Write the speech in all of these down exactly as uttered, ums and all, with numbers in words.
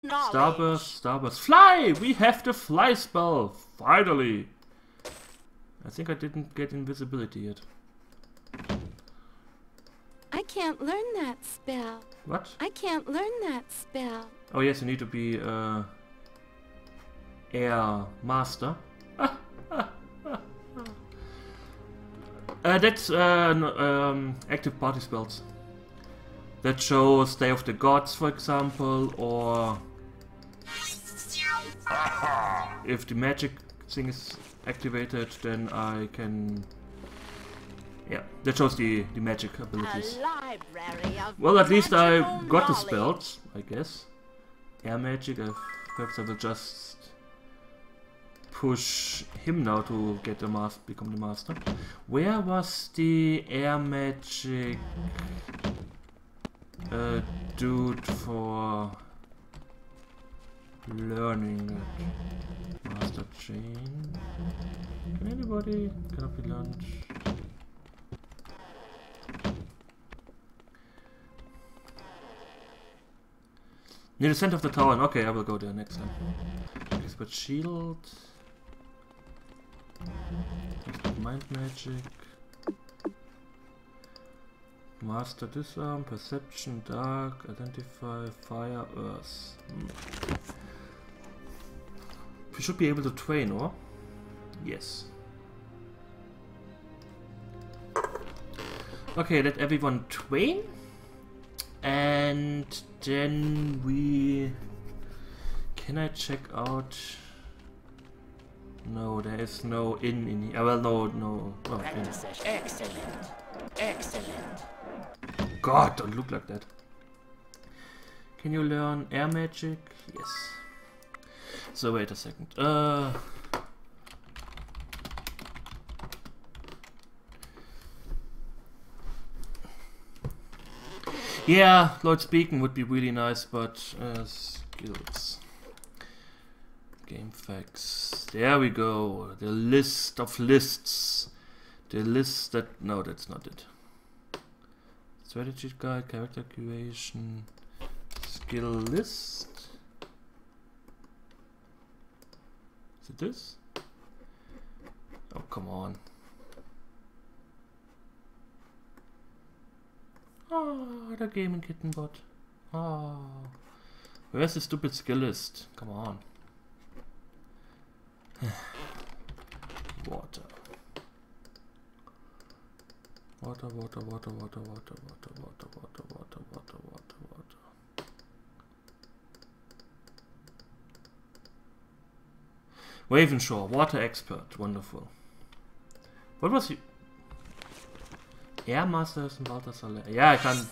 Starburst, Starburst. Fly! We have the fly spell! Finally! I think I didn't get invisibility yet. I can't learn that spell. What? I can't learn that spell. Oh yes, you need to be uh, Air Master. Ah, ah, ah, ah. Uh, that's uh, no, um, active party spells. That shows Day of the Gods, for example, or if the magic thing is activated, then I can... Yeah, that shows the, the magic abilities. Well, at least I got the spells, I guess. Air magic, uh, perhaps I will just push him now to get the master, become the master. Where was the air magic uh, dude for learning it? Master chain. Can anybody? Cannot be learned. Near the center of the tower. Okay, I will go there next time. Expert shield. Expert mind magic. Master disarm, perception, dark, identify, fire, earth. Hmm. We should be able to train, or? Yes. Okay, let everyone train. And then we... Can I check out... No, there is no inn in here. Well, no, no. Oh, okay. Excellent. Excellent. God, don't look like that. Can you learn air magic? Yes. So wait a second. Uh... Yeah, Lloyd Speaking would be really nice, but uh, skills. Game facts. There we go. The list of lists. The list that... No, that's not it. Strategy guide, character creation, skill list. Is it this? Oh, come on. Oh, the gaming kitten bot. Oh. Where's the stupid skill list? Come on. Water. Water, water, water, water, water, water, water, water, water, water, water, water. Ravenshaw, water expert, wonderful. What was he? Air Masters and Balthasar. Yeah, I can.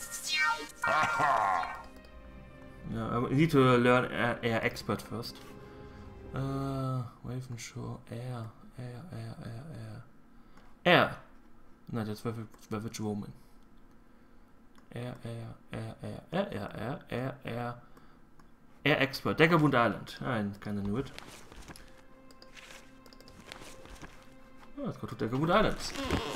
Yeah, I need to learn air, air expert first. Uh, Ravenshaw, air, air, air, air, air. Air! No, that's Savage Roman. Air, air, air, air, air, air, air, air, air. Air expert, Daggerwood Island. I kinda knew it. Oh, let's go to Daggerwood Islands.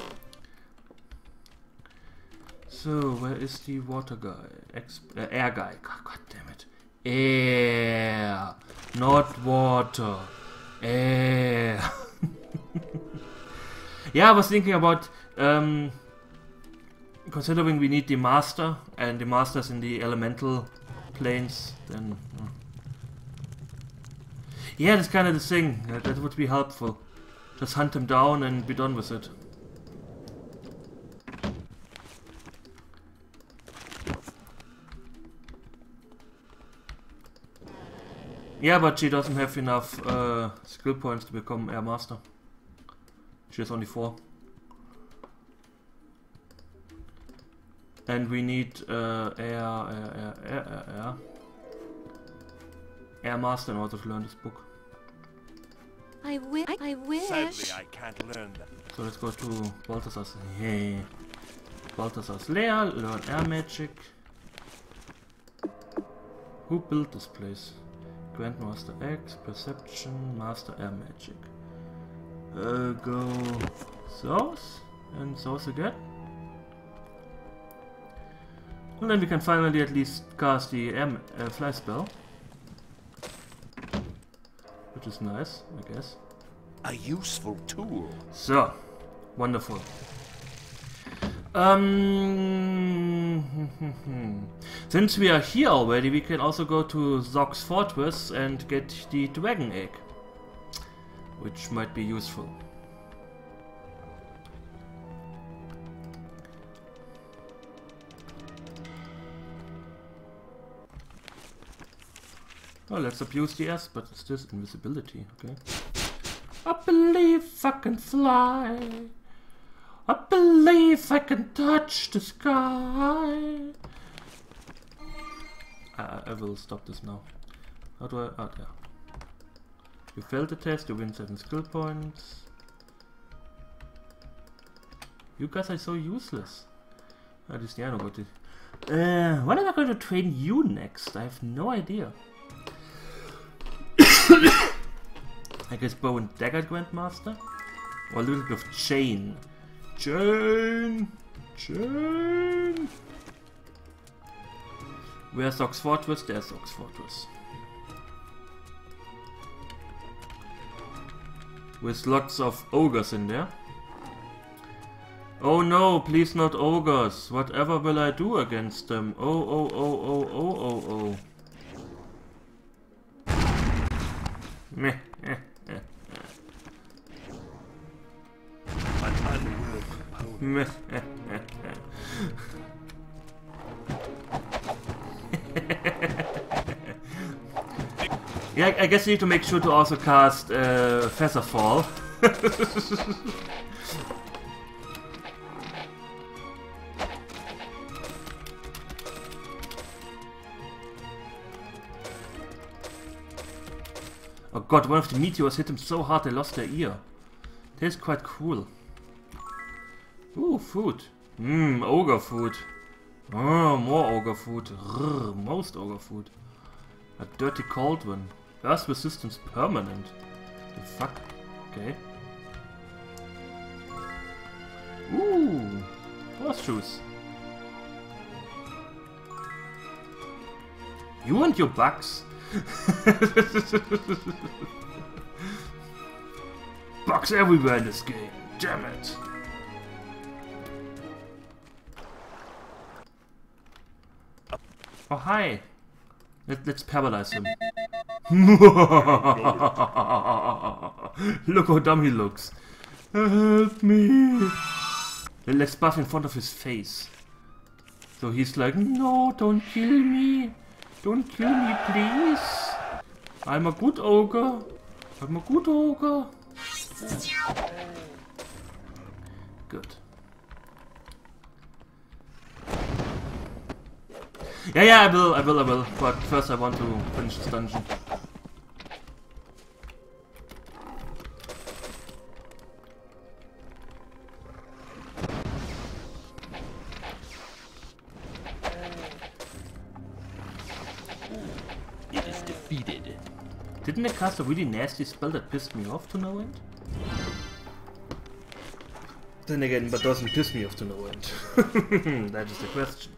So, where is the water guy? Ex uh, air guy. God, God damn it. Air. Not water. Air. Yeah, I was thinking about, um, considering we need the master, and the master's in the elemental planes, then... Uh. Yeah, that's kind of the thing. Uh, that would be helpful. Just hunt him down and be done with it. Yeah, but she doesn't have enough uh, skill points to become Air Master. She has only four. And we need uh, Air, Air, Air, Air, Air, Air. Air Master in order to learn this book. I, wi I wish. Sadly, I can't learn that. So let's go to Balthasar's. Hey. Balthasar's lair, learn Air Magic. Who built this place? Grandmaster X, Perception, Master Air Magic. Uh, go south and south again. And then we can finally at least cast the air, uh, fly spell. which is nice, I guess. A useful tool. So, wonderful. Um, since we are here already, we can also go to Zog's Fortress and get the dragon egg, which might be useful. Oh, let's abuse the S, but it's just invisibility, okay? I believe I can fly. I believe I can touch the sky. I, I will stop this now. How do I... Oh, there. You failed the test, you win seven skill points. You guys are so useless. At least I know what it... Uh, when am I going to train you next? I have no idea. I guess bow and dagger grandmaster? Or a little bit of chain. Chain! Chain! Where's Zog's Fortress? There's Zog's Fortress. With lots of ogres in there. Oh no, please not ogres. Whatever will I do against them? Oh, oh, oh, oh, oh, oh, oh. Meh, eh, eh, eh. An unwilling opponent. Meh, eh, eh, eh. Yeah, I guess you need to make sure to also cast uh, Featherfall. Oh god, one of the meteors hit him so hard they lost their ear. That is quite cool. Ooh, food. Mmm, ogre food. Oh, more ogre food. Rrr, most ogre food. A dirty cauldron. Earth resistance permanent. The fuck? Okay. Ooh, horseshoes. You and your bugs. Bugs everywhere in this game. Damn it. Oh, hi. Let, let's paralyze him. Look how dumb he looks. Help me. Let's buff in front of his face. So he's like, no, don't kill me. Don't kill me, please. I'm a good ogre. I'm a good ogre. Good. Yeah, yeah, I will, I will, I will. But first I want to finish this dungeon. It is defeated. Didn't I cast a really nasty spell that pissed me off to no end? Then again, but doesn't piss me off to no end. That is the question.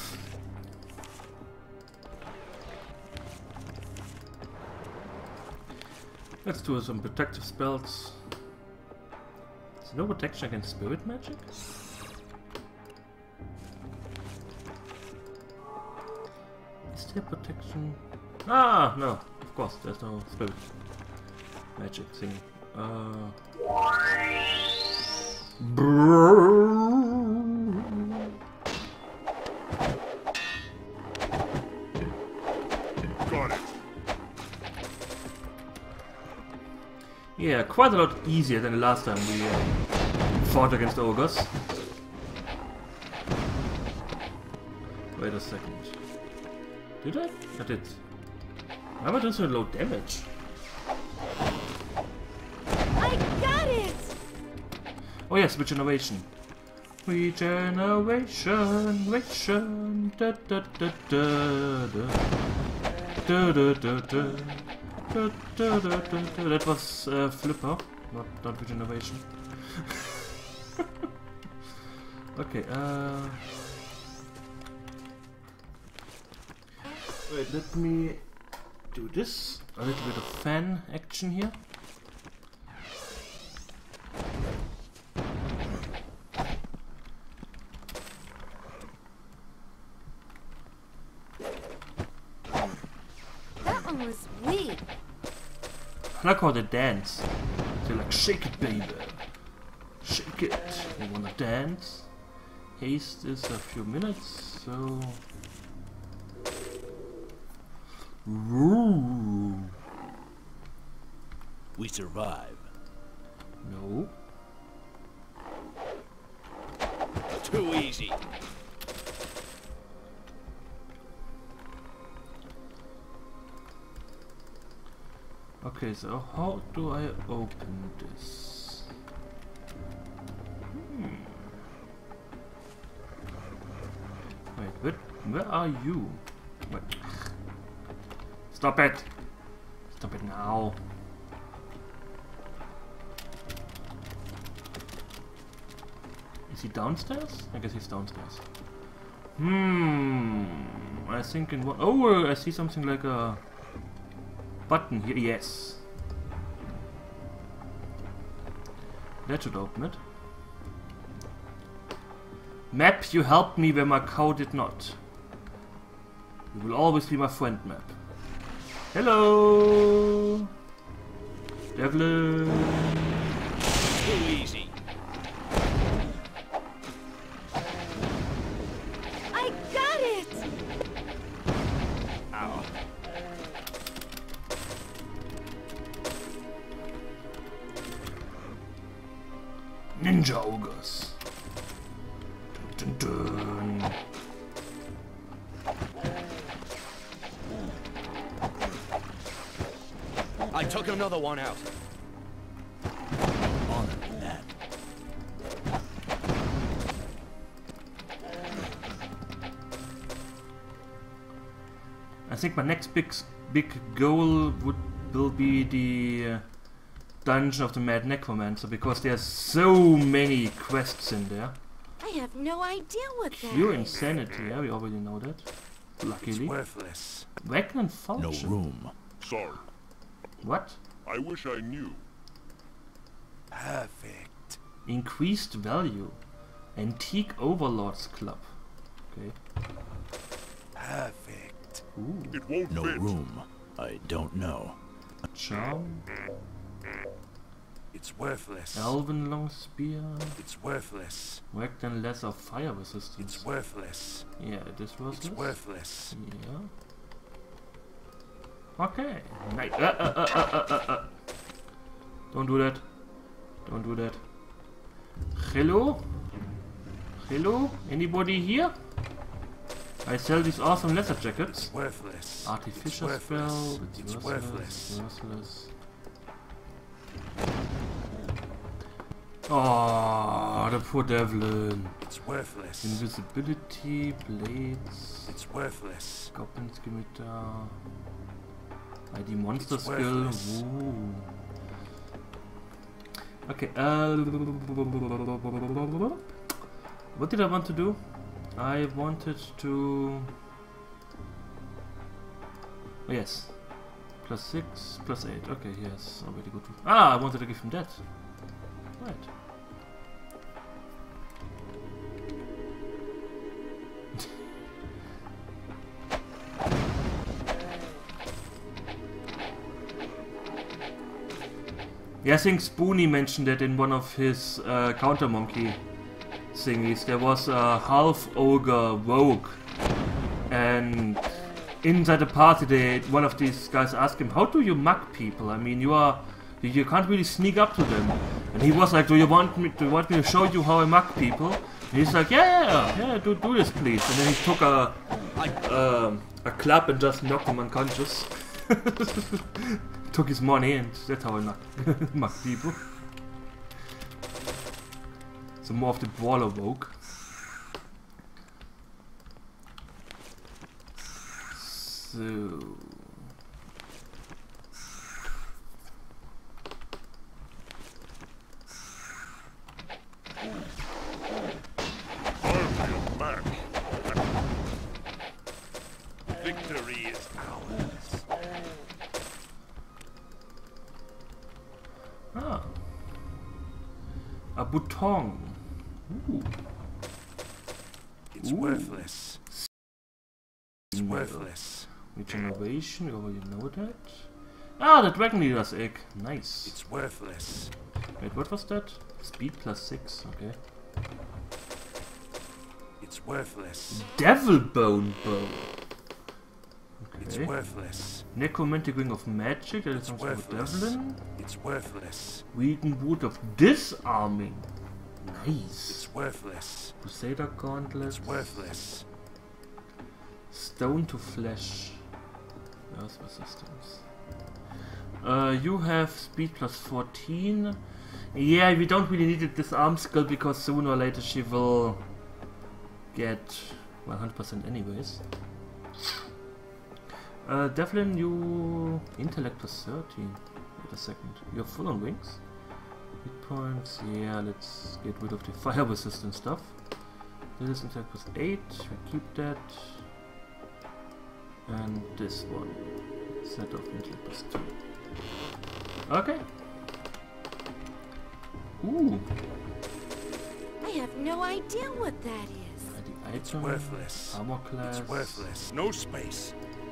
Let's do some protective spells. Is there no protection against spirit magic? Is there protection? Ah, no, of course, there's no spirit magic thing. Uh. Got it. Yeah, quite a lot easier than the last time we uh, fought against ogres. Wait a second. Did I? I did. Why am I doing so low damage? I got it! Oh yes, regeneration. Regeneration, regeneration. Da da da da da. Da da da da. Da, da, da, da, da. That was uh, Flipper, not, not regeneration. Okay, uh... wait, let me do this. A little bit of fan action here. That one was weak. I like how they dance. They're like, shake it, baby. Shake it. You wanna dance? Haste is a few minutes, so... Ooh. We survive. No. Too easy. Okay, so how do I open this? Hmm. Wait, where, where are you? Wait. Stop it! Stop it now. Is he downstairs? I guess he's downstairs. Hmm. I think in one. Oh, I see something like a button here. Yes. That should open it. Map, you helped me where my cow did not. You will always be my friend, Map. Hello! Devlin! Too easy. I got it! Ow. Ninja ogres. Dun, dun, dun. I took another one out. On that. I think my next big big goal would will be the uh, Dungeon of the Mad Necromancer, because there's so many quests in there. I have no idea what that Pure is. insanity, yeah, we already know that. Luckily. It's worthless. Wagner Falchion. No room. Sorry, What? I wish I knew. Perfect. Increased value. Antique Overlords Club. Okay. Perfect. Ooh. It won't No fit. room. I don't know. Charm. It's worthless. Elven Long Spear. It's worthless. Wagner Lesser Fire Resistance. It's worthless. Yeah, this was It's worthless. Yeah. Okay. Nice. Uh, uh, uh, uh, uh, uh. Don't do that. Don't do that. Hello? Hello? Anybody here? I sell these awesome leather jackets. It's worthless. Artificial It's spell. worthless. It's, It's worthless. worthless. Worthless. Oh, the poor Devlin. It's worthless. Invisibility, blades, It's worthless. Goblin Scimitar, I D monster It's skill. worthless. Ooh. Okay, uh, what did I want to do? I wanted to. Oh, yes, plus six, plus eight. Okay, yes, already good. Ah, I wanted to give him that. Right. Yeah, I think Spoonie mentioned that in one of his uh, Counter Monkey thingies. There was a half ogre rogue, and inside the party, they, one of these guys asked him, "How do you mug people? I mean, you are you, you can't really sneak up to them." And he was like, "Do you want me? Do you want me to show you how I mug people?" And he's like, "Yeah, yeah, yeah, do do this, please." And then he took a um, a club and just knocked him unconscious. Took his money, and that's how I mug, mug people. So more of the brawler rogue. So I'll be back. Victory is ours. A bouton. Ooh. It's Ooh. worthless. It's Metal. worthless. Regeneration, we already know that. Ah, the Dragon Leader's egg. Nice. It's worthless. Wait, what was that? Speed plus six, okay. It's worthless. Devil Bone Bow. It's Okay. worthless. Necromantic Ring of Magic, that is It's something with worthless. Devlin. It's worthless. Weakened Wood of Disarming. Nice. It's worthless. Crusader Gauntlet. It's worthless. Stone to Flesh. Earth Resistance. Uh, you have speed plus fourteen. Yeah, we don't really need a disarm skill because sooner or later she will get one hundred percent anyways. Uh, Devlin, you intellect plus thirteen. Wait a second. You're full on wings? Hit points. Yeah, let's get rid of the fire resistant stuff. This is intellect plus eight. We keep that. And this one. Set of intellect plus two. Okay. Ooh. I have no idea what that is. The It's item. worthless. Armor class. It's worthless. No space.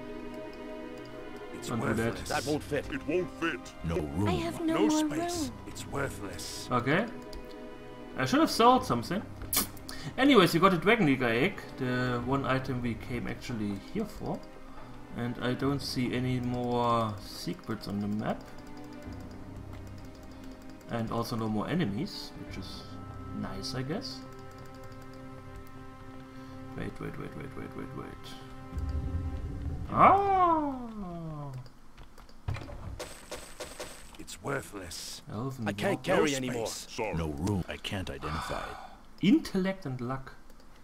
It's Don't do that. worthless. That won't fit. It won't fit. No room. I have no, no more space. room. It's worthless. Okay. I should have sold something. Anyways, you got a Dragon Leader egg, the one item we came actually here for. And I don't see any more secrets on the map. And also no more enemies, which is nice, I guess. Wait, wait, wait, wait, wait, wait, wait. Ah! It's worthless. Elven I can't Warp- carry No anymore. space. Sorry. No room. I can't identify it. Intellect and luck.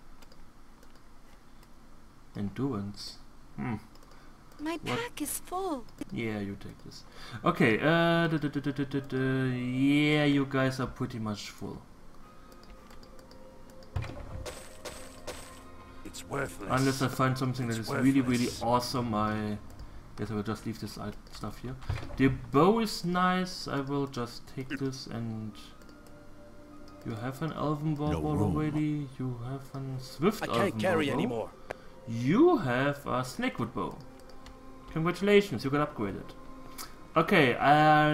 Endurance. Hmm. My pack is full. Yeah, you take this. Okay, uh, duh, duh, duh, duh, duh, duh, duh. Yeah, you guys are pretty much full. It's worthless. Unless I find something that It's is really, really worthless. awesome, I guess I will just leave this i- stuff here. The bow is nice, I will just take this and... You have an Elven Bow No room. already, you have a Swift I Elven can't carry bow. anymore. You have a Snakewood Bow. Congratulations, you got upgraded. Okay, uh,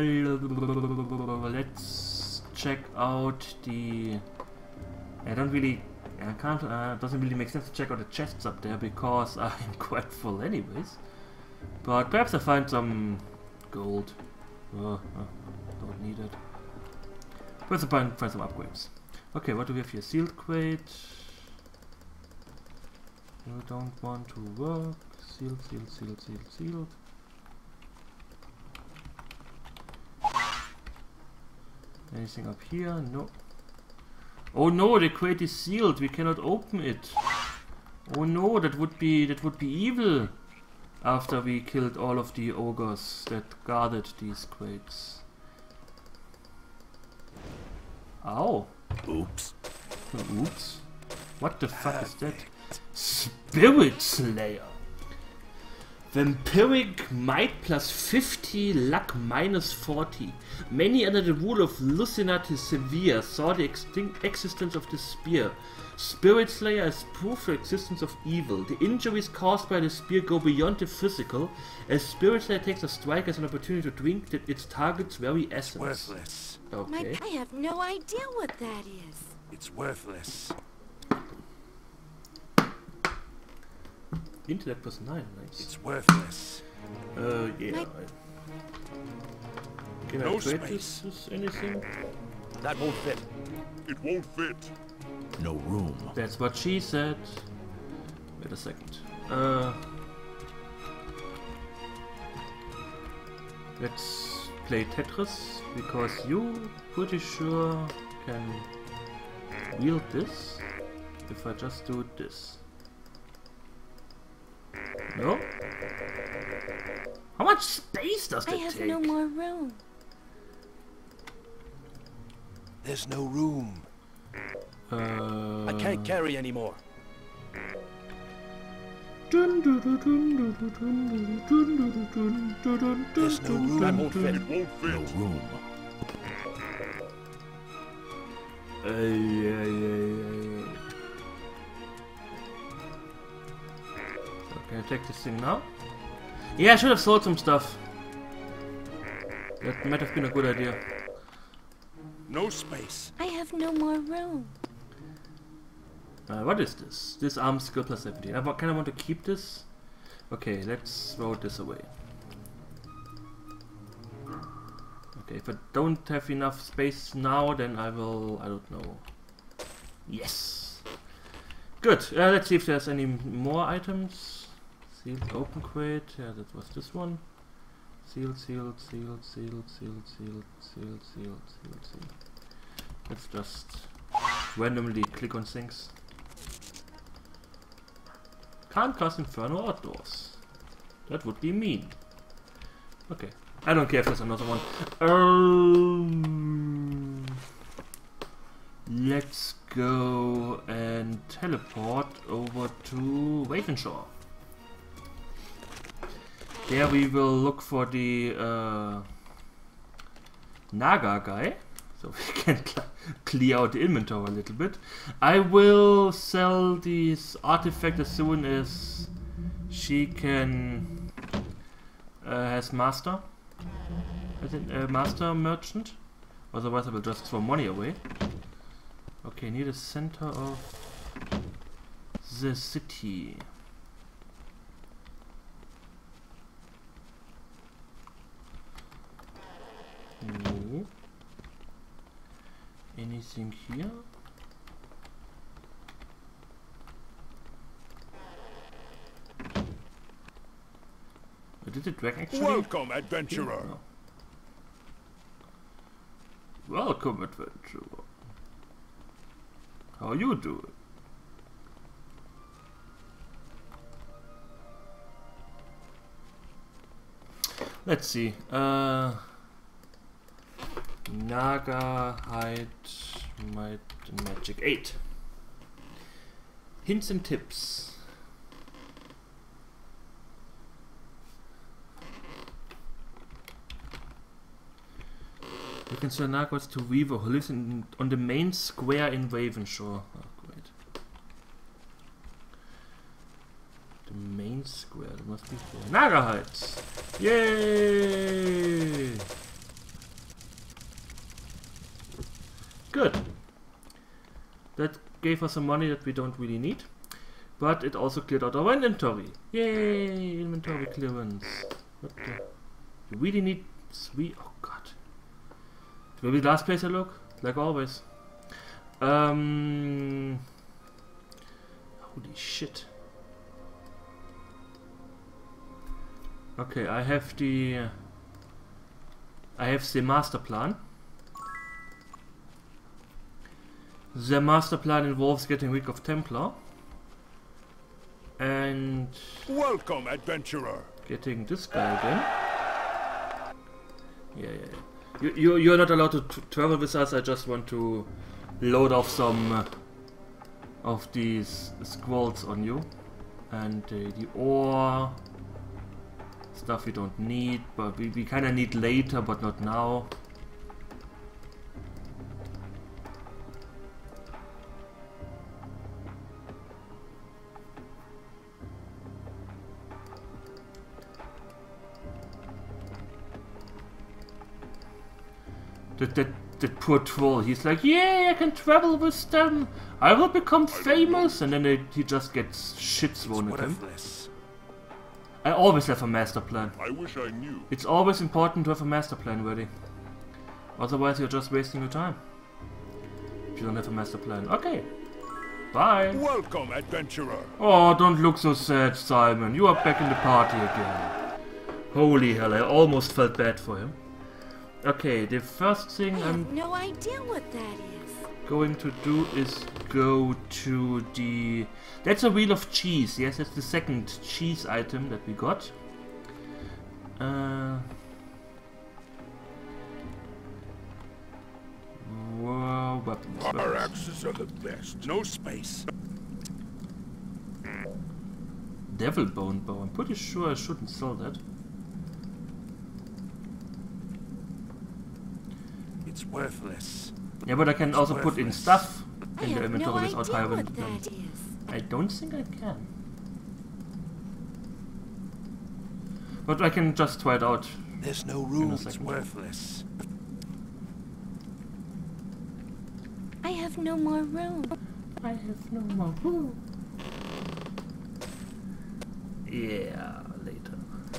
let's check out the... I don't really... I can't... Uh, doesn't really make sense to check out the chests up there because I'm quite full anyways. But perhaps I find some gold. Uh, uh, don't need it. Perhaps I find, find some upgrades. Okay, what do we have here? Sealed crate. You don't want to work. Sealed, sealed, sealed, sealed, sealed. Anything up here? No. Oh no, the crate is sealed. We cannot open it. Oh no, that would be that would be evil. After we killed all of the ogres that guarded these crates. Ow. Oops. Oops. What the fuck is that? Spirit Slayer. Vampiric Might plus fifty, Luck minus forty. Many under the rule of Lucina the Severe saw the extinct existence of the spear. Spirit Slayer is proof of the existence of evil. The injuries caused by the spear go beyond the physical, as Spirit Slayer takes a strike as an opportunity to drink the, its target's very essence. Worthless. My Okay. I have no idea what that is. It's worthless. Intellect plus nine, nice. It's worthless. Uh, yeah. My- I- Can No I trade space. this with anything? That won't fit. It won't fit. No room. That's what she said. Wait a second. Uh, let's play Tetris because you pretty sure can wield this if I just do this. No? How much space does I that have take? no more room. There's no room. Uh, I can't carry anymore. There's no room. That won't fit. It won't No fit. room. Uh, yeah, yeah, yeah, yeah. So can I take this thing now? Yeah, I should have sold some stuff. That might have been a good idea. No space. I have no more room. Uh, what is this? This arm skill plus seventeen. I kind of want to keep this. Okay, let's throw this away. Okay, if I don't have enough space now, then I will, I don't know. Yes! Good, uh, let's see if there's any more items. Sealed open crate, yeah, that was this one. Sealed, sealed, sealed, sealed, sealed, sealed, sealed, sealed, sealed, sealed. Let's just randomly click on things. Can't cast Inferno outdoors. That would be mean. Okay. I don't care if there's another one. Um, let's go and teleport over to Ravenshaw. There we will look for the uh, Naga guy. So we can cl clear out the inventory a little bit. I will sell this artifact as soon as she can uh, has master. As in uh, master merchant. Otherwise I will just throw money away. Okay, near the center of the city. No. Anything here? Did it drag actually? Welcome, adventurer. No. Welcome, adventurer. How you doing? Let's see. Uh, Naga hide might magic eight. Hints and tips. You can sell Narcos to Weaver, who lives in, on the main square in Ravenshaw. Oh, great. The main square, there must be there. Naga Heights! Yay! Good. That gave us some money that we don't really need. But it also cleared out our inventory. Yay! Inventory clearance. What the? You really need three. Oh god. Will be the last place I look, like always. Um, holy shit. Okay, I have the uh, I have the master plan. The master plan involves getting rid of Templar and Welcome, adventurer. getting this guy again. Yeah, yeah, yeah. You, you, you're not allowed to t travel with us. I just want to load off some uh, of these scrolls on you. And uh, the ore stuff we don't need, but we, we kind of need later, but not now. That, that, that poor troll, he's like, yeah, I can travel with them, I will become famous, and then it, he just gets shit thrown at him. Worthless. I always have a master plan. I wish I knew. It's always important to have a master plan ready. Otherwise you're just wasting your time. If you don't have a master plan. Okay. Bye. Welcome, adventurer. Oh, don't look so sad, Simon. You are back in the party again. Holy hell, I almost felt bad for him. Okay, the first thing I I'm have no idea what that is. going to do is go to the... That's a wheel of cheese. Yes, that's the second cheese item that we got. Uh... Whoa, weapons, Our weapons. axes are the best. No space. Devil bone bow. I'm pretty sure I shouldn't sell that. It's worthless. Yeah, but I can also put in stuff I in the have no inventory idea without what having that them. is. I don't think I can. But I can just try it out. There's no room. It's second. worthless. I have no more room. I have no more room. Yeah, later.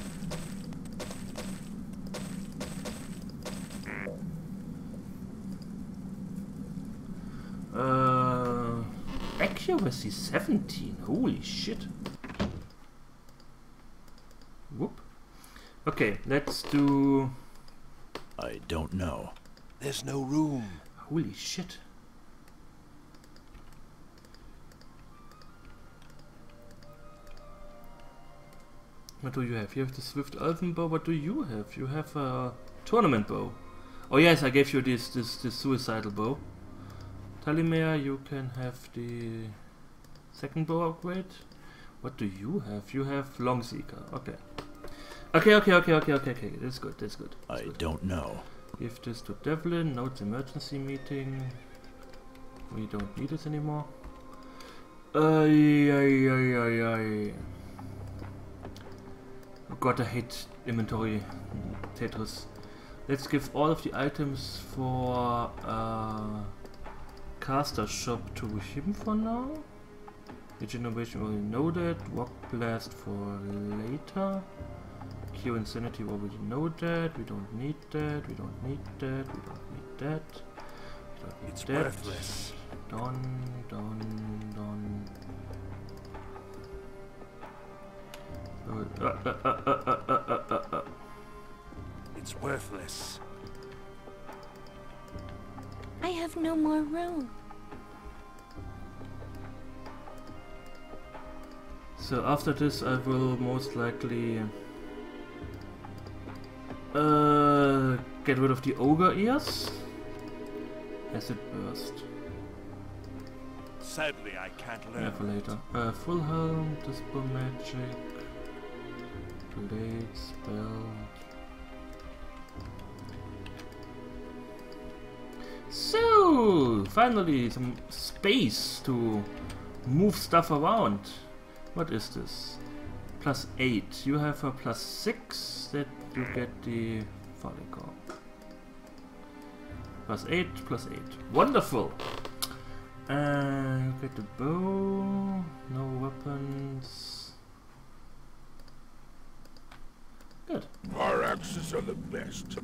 Uh, accuracy seventeen. Holy shit. Whoop. Okay, let's do. I don't know. There's no room. Holy shit. What do you have? You have the Swift Elven Bow. What do you have? You have a Tournament Bow. Oh yes, I gave you this this this Suicidal Bow. Talimere, you can have the second bow upgrade. What do you have? You have Longseeker. Okay. Okay, okay, okay, okay, okay, okay. That's good. That's good. That's I good. don't know. Give this to Devlin. Note emergency meeting. We don't need this anymore. Ay, ay, ay, ay, ay. Oh god, I hate inventory Tetris. Let's give all of the items for uh, Caster Shop to him for now. Regeneration, we already know that. Rock Blast for later. Cure Insanity, we already know that. We don't need that. We don't need that. We don't need that. We don't need It's that. worthless. Done, done, done. Uh, uh, uh, uh, uh, uh, uh, uh, uh. It's worthless. I have no more room. So after this I will most likely uh, get rid of the ogre ears. Acid burst. Sadly, I can't learn. Yeah, for later. Uh, full helm, dispel magic, blade, spell. So finally some space to move stuff around. What is this? Plus eight. You have a plus six that you get the Follicle. Plus eight, plus eight. Wonderful! And you get the bow. No weapons. Good. Our axes are the best.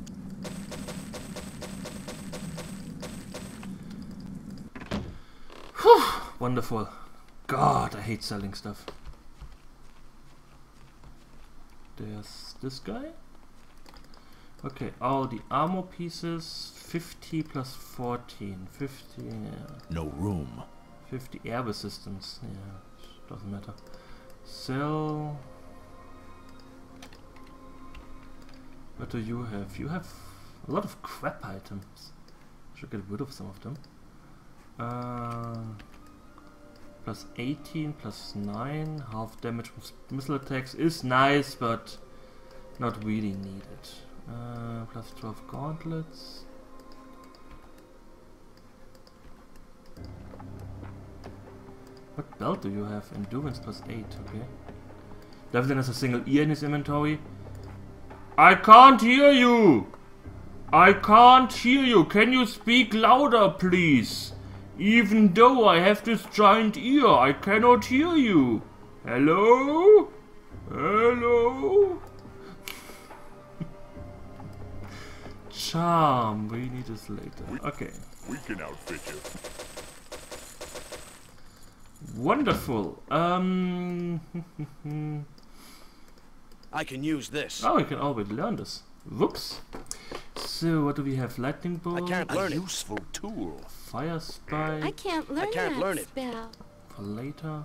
Whew, wonderful. God, I hate selling stuff. There's this guy. Okay, all the armor pieces. fifty plus fourteen. fifty, yeah. No room. fifty air resistance. Yeah, doesn't matter. Sell. What do you have? You have a lot of crap items. Should get rid of some of them. Uh, plus eighteen, plus nine, half damage with missile attacks is nice, but not really needed. Uh, plus twelve gauntlets. What belt do you have? Endurance plus eight, okay. Devlin has a single ear in his inventory. I can't hear you! I can't hear you! Can you speak louder, please? Even though I have this giant ear, I cannot hear you. Hello? Hello? Charm, we need this later. Okay. We can outfit you. Wonderful. Um. I can use this. Oh, I can already learn this. Whoops. So, what do we have? Lightning bolt. I can't A learn it. useful tool. Fire spike. I can't learn can't that learn it. spell. For later.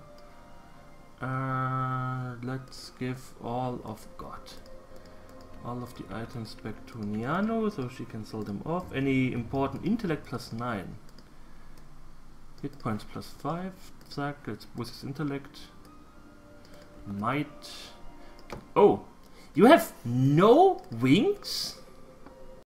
Uh, let's give all of God. All of the items back to Niano so she can sell them off. Any important intellect plus nine. Hit points plus five. Zack, let's boost his intellect. Might. Oh! You have no wings?